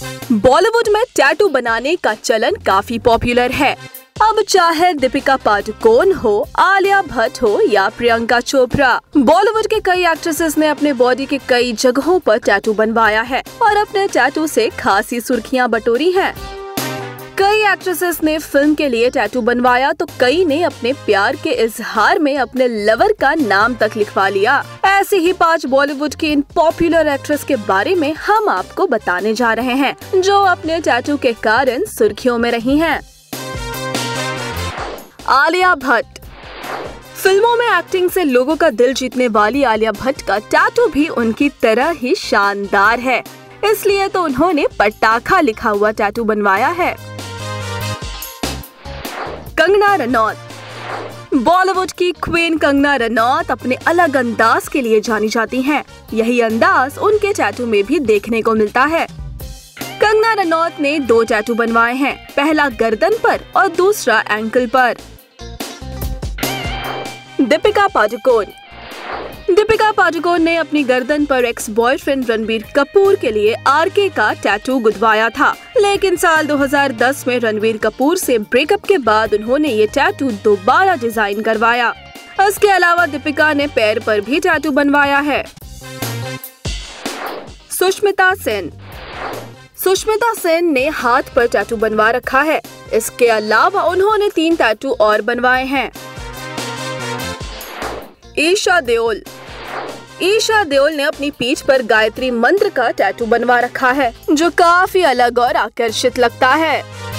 बॉलीवुड में टैटू बनाने का चलन काफी पॉपुलर है। अब चाहे दीपिका पादुकोण हो, आलिया भट्ट हो या प्रियंका चोपड़ा, बॉलीवुड के कई एक्ट्रेसेस ने अपने बॉडी के कई जगहों पर टैटू बनवाया है और अपने टैटू से खासी सुर्खियां बटोरी हैं। कई एक्ट्रेसेस ने फिल्म के लिए टैटू बनवाया तो कई ने अपने प्यार के इजहार में अपने लवर का नाम तक लिखवा लिया। ऐसे ही 5 बॉलीवुड की इन पॉपुलर एक्ट्रेस के बारे में हम आपको बताने जा रहे हैं जो अपने टैटू के कारण सुर्खियों में रही हैं। आलिया भट्ट। फिल्मों में एक्टिंग से लोगों का दिल जीतने वाली आलिया भट्ट का टैटू भी उनकी तरह ही शानदार है, इसलिए तो उन्होंने पटाखा लिखा हुआ टैटू बनवाया है। कंगना रनौत। बॉलीवुड की क्वीन कंगना रनौत अपने अलग अंदाज के लिए जानी जाती हैं। यही अंदाज उनके टैटू में भी देखने को मिलता है। कंगना रनौत ने 2 टैटू बनवाए हैं, पहला गर्दन पर और दूसरा एंकल पर। दीपिका पादुकोण। दीपिका पादुकोण ने अपनी गर्दन पर एक्स बॉयफ्रेंड रणबीर कपूर के लिए आरके का टैटू गुदवाया था, लेकिन साल 2010 में रणबीर कपूर से ब्रेकअप के बाद उन्होंने ये टैटू दोबारा डिजाइन करवाया। इसके अलावा दीपिका ने पैर पर भी टैटू बनवाया है। सुष्मिता सेन। सुष्मिता सेन ने हाथ पर टैटू बनवा रखा है। इसके अलावा उन्होंने 3 टैटू और बनवाए हैं। ईशा देओल। ईशा देओल ने अपनी पीठ पर गायत्री मंत्र का टैटू बनवा रखा है जो काफी अलग और आकर्षित लगता है।